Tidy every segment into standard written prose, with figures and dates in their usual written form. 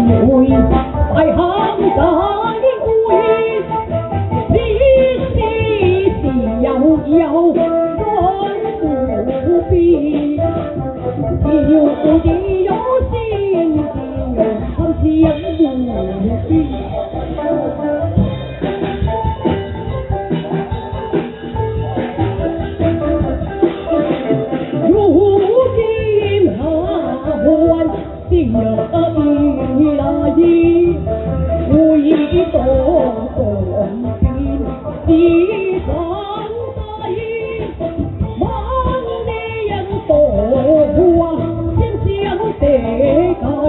为在行在位，你是遥遥远不比，有的有心的有相无比。定有一来一，无一动动兵，地上在，万年多啊，先将得改，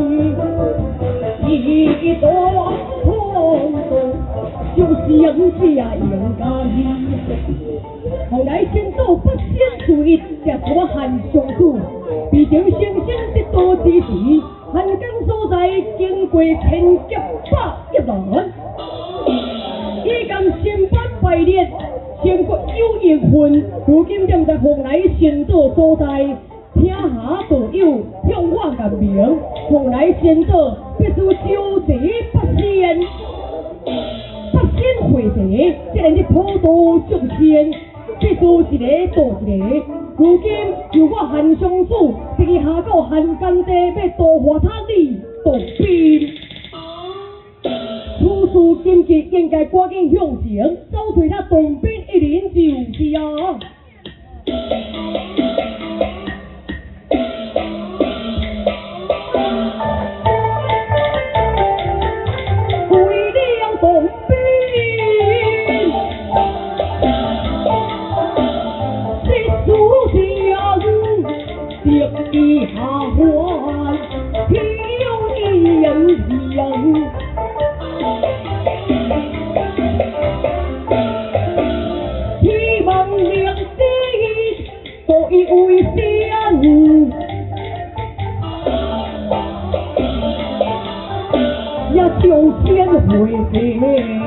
一段空洞就相加应该。后来先走不先注意，才多汉上主，毕竟先生的多之时。汉江所在，经过千劫100人，已将新版排列，全国有一份。如今正在蓬莱仙岛所在，听下道友向我言明，蓬莱仙岛必须召集8仙，8仙会齐，才能去普渡众仙。必须一个渡一个。如今由我汉上主，直下到汉江地，要渡化他里渡兵。此事紧急，应该赶紧向前，走退他动兵一人就是啊。为了动兵。地下官，天有一人想，希望两地都一位相，也就先会的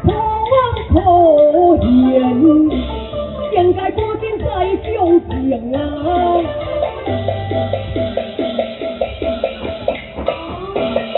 可言，应该赶紧再救情啊！